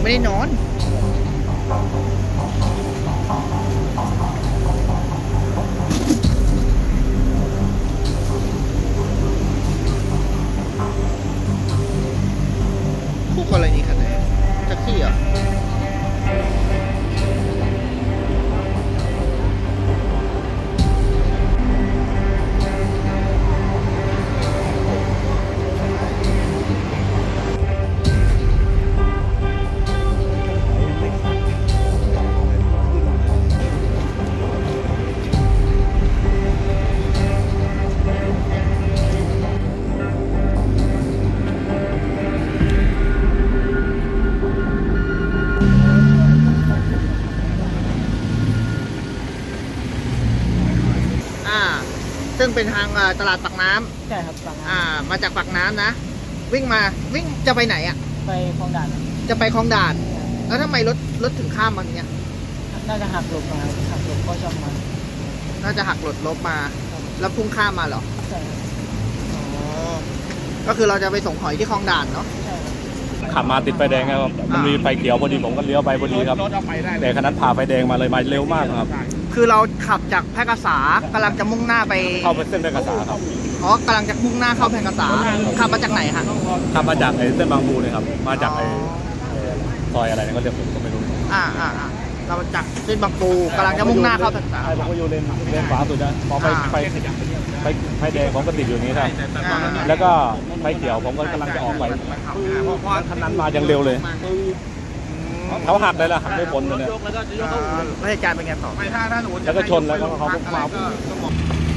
ไม่ได้นอนคู่กรณีคันไหนแท็กซี่เหรอซึ่งเป็นทางตลาดปากน้ำใช่ครับปากน้ำมาจากปากน้ำนะวิ่งจะไปไหนอ่ะไปคลองด่านจะไปคลองด่านแล้วทำไมรถถึงข้ามมาอย่างเงี้ยน่าจะหักหลบมาหักหลบก็ชอบมาน่าจะหักหลบมาแล้วพุ่งข้ามมาเหรอใช่ก็คือเราจะไปส่งหอยที่คลองด่านเนาะขับมาติดไฟแดงครับมันมีไฟเขียวพอดีผมก็เลี้ยวไปพอดีครับแต่คันนั้นผ่าไฟแดงมาเลยมาเร็วมากครับคือเราขับจากแพร่กษากำลังจะมุ่งหน้าไปเข้าไปเส้นแพร่กษาครับอ๋อกำลังจะมุ่งหน้าเข้าแพร่กษาขับมาจากไหนคะขับมาจากเส้นบางปูเลยครับมาจากซอยอะไรนั่นก็เรียกผมก็ไม่รู้เราจากเส้นบางปูกำลังจะมุ่งหน้าเข้าแพร่กษาผมก็อยู่เลนขวาสุดนะพอไฟแดงผมก็ติดอยู่นี้ครับแล้วก็ไฟเขียวผมก็กำลังจะออกไปคันนั้นมาอย่างเร็วเลยเขาหักเลยล่ะหักไม่พ้นเลยเนี่ยแล้วเหตุการณ์เป็นไงต่อแล้วก็ชนแล้วเขามา